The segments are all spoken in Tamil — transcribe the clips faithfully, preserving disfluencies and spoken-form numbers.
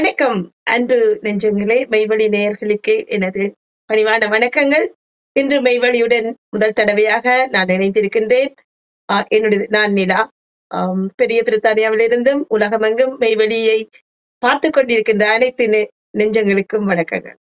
வணக்கம் அன்பு நெஞ்சங்களே, மெய்வழி நேயர்களுக்கு எனது பணிவான வணக்கங்கள். இன்று மெய்வழியுடன் முதல் தடவையாக நான் இணைந்திருக்கின்றேன். ஆஹ் என்னுடைய நான் நிலா. ஆம், பெரிய பிரித்தானியாவிலிருந்தும் உலகமெங்கும் மெய்வழியை பார்த்து கொண்டிருக்கின்ற அனைத்து நெ நெஞ்சங்களுக்கும் வணக்கங்கள்.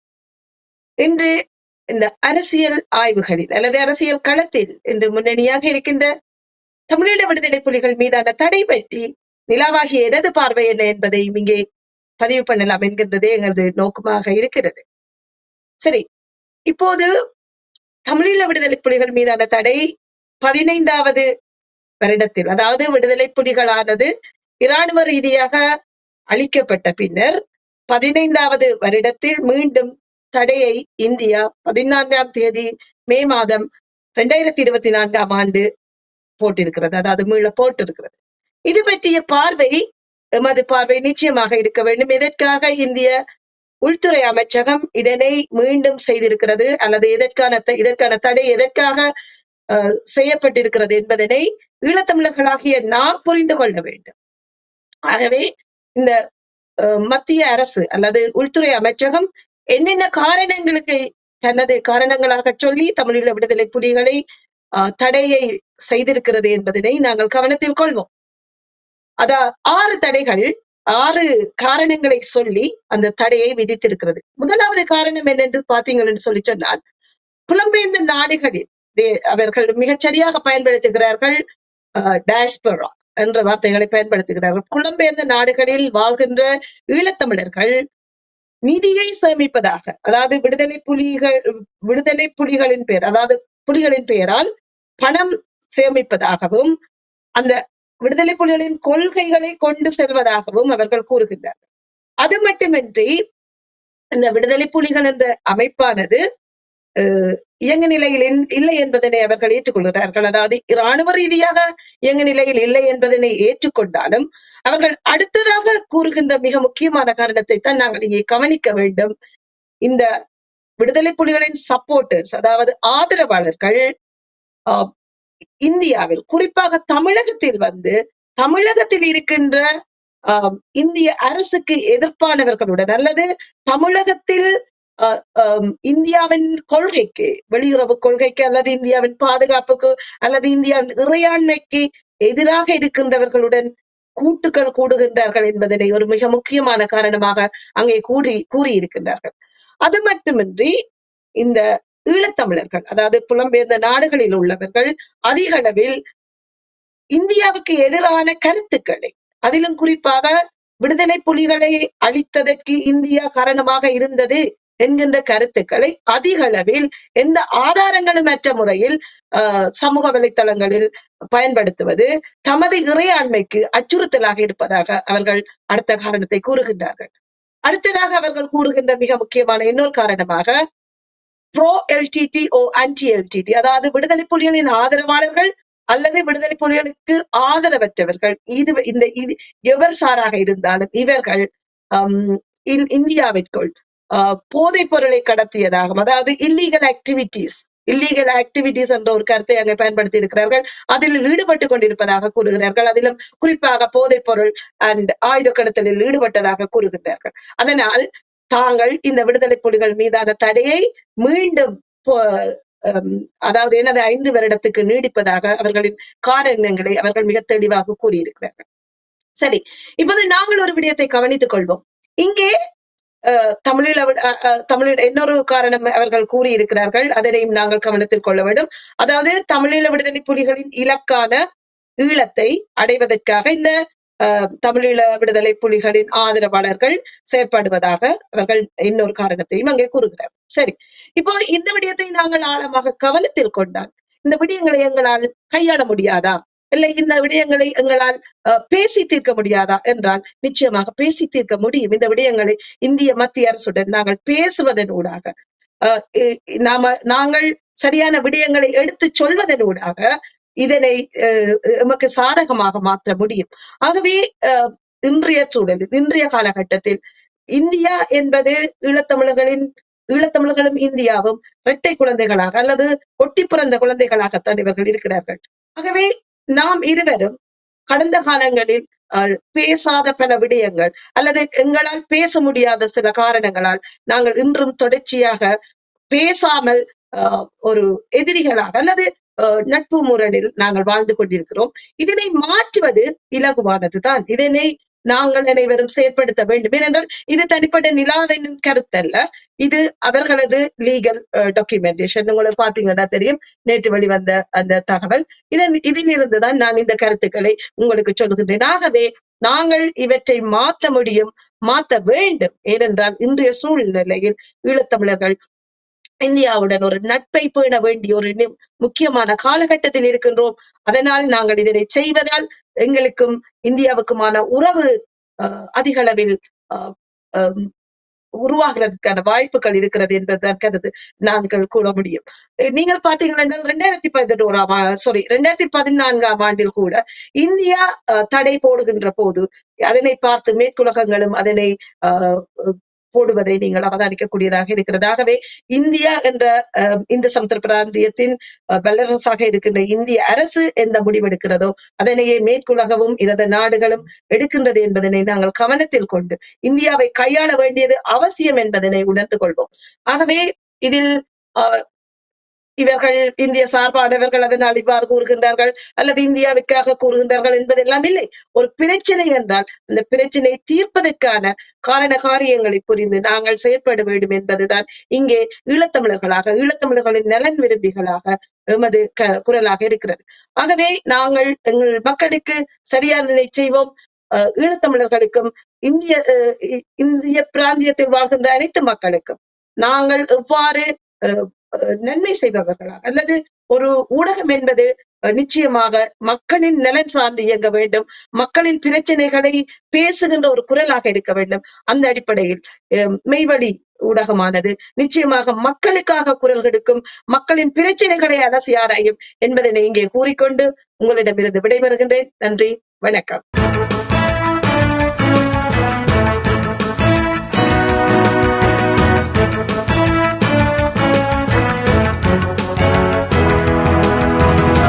இன்று இந்த அரசியல் ஆய்வுகளில் அல்லது அரசியல் களத்தில் இன்று முன்னணியாக இருக்கின்ற தமிழீழ விடுதலை புலிகள் மீதான தடை பற்றி நிலாவாகிய எனது பார்வை என்ன என்பதை இங்கே பதிவு பண்ணலாம் என்கின்றதே எங்களது நோக்கமாக இருக்கிறது. சரி, இப்போது தமிழீழ விடுதலை புலிகள் மீதான தடை பதினைந்தாவது வருடத்தில், அதாவது விடுதலை புலிகளானது இராணுவ ரீதியாக அளிக்கப்பட்ட பின்னர் பதினைந்தாவது வருடத்தில் மீண்டும் தடையை இந்தியா பதினான்காம் தேதி மே மாதம் இரண்டாயிரத்தி இருபத்தி நான்காம் ஆண்டு போட்டிருக்கிறது. அதாவது மீள போட்டிருக்கிறது. இது பற்றிய பார்வை எமது பார்வை நிச்சயமாக இருக்க வேண்டும். எதற்காக இந்திய உள்துறை அமைச்சகம் இதனை மீண்டும் செய்திருக்கிறது அல்லது எதற்கான இதற்கான தடை எதற்காக அஹ் செய்யப்பட்டிருக்கிறது என்பதனை ஈழத்தமிழர்களாகிய நாம் புரிந்து கொள்ள வேண்டும். ஆகவே இந்த மத்திய அரசு அல்லது உள்துறை அமைச்சகம் என்னென்ன காரணங்களுக்கு தனது காரணங்களாக சொல்லி தமிழீழ விடுதலை புலிகளை அஹ் தடையை செய்திருக்கிறது என்பதனை நாங்கள் கவனத்தில் கொள்வோம். அத ஆறு தடைகள் ஆறு காரணங்களை சொல்லி அந்த தடையை விதித்திருக்கிறது. முதலாவது காரணம் என்னென்று பார்த்தீங்கன்னு சொல்லி சொன்னால், புலம்பெயர்ந்த நாடுகளில் அவர்கள் மிகச் சரியாக பயன்படுத்துகிறார்கள் டயஸ்போரா என்ற வார்த்தைகளை பயன்படுத்துகிறார்கள். புலம்பெயர்ந்த நாடுகளில் வாழ்கின்ற ஈழத்தமிழர்கள் நிதியை சேமிப்பதாக, அதாவது விடுதலை புலிகள் விடுதலை புலிகளின் பெயர் அதாவது புலிகளின் பெயரால் பணம் சேமிப்பதாகவும் அந்த விடுதலை புலிகளின் கொள்கைகளை கொண்டு செல்வதாகவும் அவர்கள் கூறுகின்றார்கள். அது மட்டுமின்றி இந்த விடுதலை புலிகள் என்ற அமைப்பானது அஹ் இயங்கு நிலையில் இல்லை என்பதனை அவர்கள் ஏற்றுக்கொள்கிறார்கள். அதாவது இராணுவ ரீதியாக இயங்கு நிலையில் இல்லை என்பதனை ஏற்றுக்கொண்டாலும் அவர்கள் அடுத்ததாக கூறுகின்ற மிக முக்கியமான காரணத்தை தான் நாங்கள் இங்கே கவனிக்க வேண்டும். இந்த விடுதலை புலிகளின் சப்போர்ட்டர்ஸ், அதாவது ஆதரவாளர்கள் ஆஹ் இந்தியாவில், குறிப்பாக தமிழகத்தில் வந்து தமிழகத்தில் இருக்கின்ற ஆஹ் இந்திய அரசுக்கு எதிர்ப்பானவர்களுடன் அல்லது தமிழகத்தில் அஹ் இந்தியாவின் கொள்கைக்கு, வெளியுறவு கொள்கைக்கு அல்லது இந்தியாவின் பாதுகாப்புக்கு அல்லது இந்தியாவின் இறையாண்மைக்கு எதிராக இருக்கின்றவர்களுடன் கூட்டுக்கள் கூடுகின்றார்கள் என்பதனை ஒரு மிக முக்கியமான காரணமாக அங்கே கூறி கூறியிருக்கின்றார்கள். அது மட்டுமின்றி இந்த ஈழத்தமிழர்கள், அதாவது புலம்பெயர்ந்த நாடுகளில் உள்ளவர்கள் அதிக அளவில் இந்தியாவுக்கு எதிரான கருத்துக்களை, அதிலும் குறிப்பாக விடுதலை புலிகளை அழித்ததற்கு இந்தியா காரணமாக இருந்தது என்கின்ற கருத்துக்களை அதிக அளவில் எந்த ஆதாரங்களும் அற்ற முறையில் அஹ் சமூக வலைத்தளங்களில் பயன்படுத்துவது தமது இறையாண்மைக்கு அச்சுறுத்தலாக இருப்பதாக அவர்கள் அடுத்த காரணத்தை கூறுகின்றார்கள். அடுத்ததாக அவர்கள் கூறுகின்ற மிக முக்கியமான இன்னொரு காரணமாக ப்ரோ எல்டிடி ஓ ஆன்டி எல்டிடி, அதாவது விடுதலை புலிகளின் ஆதரவாளர்கள் அல்லது விடுதலை புலிகளுக்கு ஆதரவற்றவர்கள், இது இந்த இது எவர் சாராக இருந்தாலும் இவர்கள் அஹ் இந்தியாவிற்குள் ஆஹ் போதைப் பொருளை கடத்தியதாகும், அதாவது இல்லீகல் ஆக்டிவிட்டிஸ் இல்லீகல் ஆக்டிவிட்டிஸ் என்ற ஒரு கருத்தை அங்கே பயன்படுத்தி இருக்கிறார்கள். அதில் ஈடுபட்டு கொண்டிருப்பதாக கூறுகிறார்கள். அதிலும் குறிப்பாக போதைப் பொருள் அண்ட் ஆயுத கடத்தலில் ஈடுபட்டதாக கூறுகின்றார்கள். அதனால் தாங்கள் இந்த விடுதலை புலிகள் மீதான தடையை மீண்டும் அதாவது எனது ஐந்து வருடத்துக்கு நீடிப்பதாக அவர்களின் காரணங்களை அவர்கள் மிக தெளிவாக கூறியிருக்கிறார்கள். சரி, இப்போது நாங்கள் ஒரு விடயத்தை கவனித்துக் கொள்வோம். இங்கே அஹ் தமிழீழ தமிழீழ இன்னொரு காரணம் அவர்கள் கூறியிருக்கிறார்கள், அதனையும் நாங்கள் கவனத்தில் கொள்ள வேண்டும். அதாவது தமிழீழ விடுதலை புலிகளின் இலக்கான ஈழத்தை அடைவதற்காக இந்த அஹ் தமிழீழ விடுதலை புலிகளின் ஆதரவாளர்கள் செயற்படுவதாக அவர்கள் இன்னொரு காரணத்தையும் அங்கே கூறுகிறார். சரி, இப்போ இந்த விடயத்தை நாங்கள் ஆழமாக கவனத்தில் கொண்டால் இந்த விடயங்களை எங்களால் கையாள முடியாதா, இல்லை இந்த விடயங்களை எங்களால் அஹ் பேசி தீர்க்க முடியாதா என்றால் நிச்சயமாக பேசி தீர்க்க முடியும். இந்த விடயங்களை இந்திய மத்திய அரசுடன் நாங்கள் பேசுவதன் ஊடாக, அஹ் நாம நாங்கள் சரியான விடயங்களை எடுத்து சொல்வதனூடாக இதனை எமக்கு சாதகமாக மாற்ற முடியும். ஆகவே அஹ் இன்றைய சூழலில், இன்றைய காலகட்டத்தில் இந்தியா என்பது ஈழத்தமிழர்களின் ஈழத்தமிழர்களும் இந்தியாவும் இரட்டை குழந்தைகளாக அல்லது ஒட்டி பிறந்த குழந்தைகளாகத்தான் இவர்கள் இருக்கிறார்கள். ஆகவே நாம் இருவரும் கடந்த காலங்களில் அஹ், பேசாத பல விடயங்கள் அல்லது எங்களால் பேச முடியாத சில காரணங்களால் நாங்கள் இன்றும் தொடர்ச்சியாக பேசாமல் அஹ், ஒரு எதிரிகளாக அல்லது அஹ், நட்பு முரணில் நாங்கள் வாழ்ந்து கொண்டிருக்கிறோம். இதனை மாற்றுவது இலகுவானதுதான். இதனை நாங்கள் அனைவரும் செயற்படுத்த வேண்டும். ஏனென்றால் இது தனிப்பட்ட நிலாவின் கருத்தல்ல, இது அவர்களது லீகல் டாக்குமெண்டேஷன். உங்களுக்கு பாத்தீங்கன்னா தெரியும், நேற்று வெளிவந்த அந்த தகவல். இதன் இதிலிருந்துதான் நான் இந்த கருத்துக்களை உங்களுக்கு சொல்லுகின்றேன். ஆகவே நாங்கள் இவற்றை மாற்ற முடியும், மாற்ற வேண்டும். ஏனென்றால் இன்றைய சூழ்நிலையில் ஈழத்தமிழர்கள் இந்தியாவுடன் ஒரு நட்பை பேண வேண்டிய ஒரு நி- முக்கியமான காலகட்டத்தில் இருக்கின்றோம். அதனால் நாங்கள் இதனை செய்வதால் எங்களுக்கும் இந்தியாவுக்குமான உறவு அஹ், அதிக அளவில் அஹ், அஹ், உருவாகிறதுக்கான வாய்ப்புகள் இருக்கிறது என்பதுதான் கருது நாங்கள் கூற முடியும். அஹ் நீங்கள் பாத்தீங்கன்னா ரெண்டாயிரத்தி பதினோராம் சாரி ரெண்டாயிரத்தி பதினான்காம் ஆண்டில் கூட இந்தியா அஹ், தடை போடுகின்ற போது அதனை பார்த்து மேற்குலகங்களும் அதனை அஹ், போடுவதை நீங்கள் அவதானிக்கக்கூடியதாக இருக்கிறது. ஆகவே இந்தியா என்ற அஹ், இந்து சமுத்திர பிராந்தியத்தின் அஹ், வல்லரசாக இருக்கின்ற இந்திய அரசு எந்த முடிவெடுக்கிறதோ அதனையே மேற்குலகவும் இரத நாடுகளும் எடுக்கின்றது என்பதனை நாங்கள் கவனத்தில் கொண்டு இந்தியாவை கையாள வேண்டியது அவசியம் என்பதனை உணர்ந்து கொள்வோம். ஆகவே இதில் அஹ், இவர்கள் இந்திய சார்பானவர்கள் அதனால் இவ்வாறு கூறுகின்றார்கள் அல்லது இந்தியாவிற்காக கூறுகின்றார்கள் என்பதெல்லாம் இல்லை. ஒரு பிரச்சனை என்றால் அந்த பிரச்சனை தீர்ப்பதற்கான காரண காரியங்களை புரிந்து நாங்கள் செயற்பட வேண்டும் என்பதுதான் இங்கே ஈழத்தமிழர்களாக ஈழத்தமிழர்களின் நலன் விரும்பிகளாக எமது க குரலாக இருக்கிறது. ஆகவே நாங்கள் எங்கள் மக்களுக்கு சரியானதை செய்வோம். அஹ் ஈழத்தமிழர்களுக்கும் இந்திய அஹ் இ- இந்திய பிராந்தியத்தில் வாழ்கின்ற அனைத்து மக்களுக்கும் நாங்கள் எவ்வாறு அஹ் அஹ் நன்மை செய்பவர்களா அல்லது ஒரு ஊடகம் என்பது அஹ், நிச்சயமாக மக்களின் நலன் சார்ந்து இயங்க வேண்டும், மக்களின் பிரச்சனைகளை பேசுகின்ற ஒரு குரலாக இருக்க வேண்டும். அந்த அடிப்படையில் அஹ், மெய்வழி ஊடகமானது நிச்சயமாக மக்களுக்காக குரல் கொடுக்கும், மக்களின் பிரச்சனைகளை அலசி ஆராயும் என்பதனை இங்கே கூறிக்கொண்டு உங்களிடமிருந்து விடைபெறுகின்றேன். நன்றி, வணக்கம்.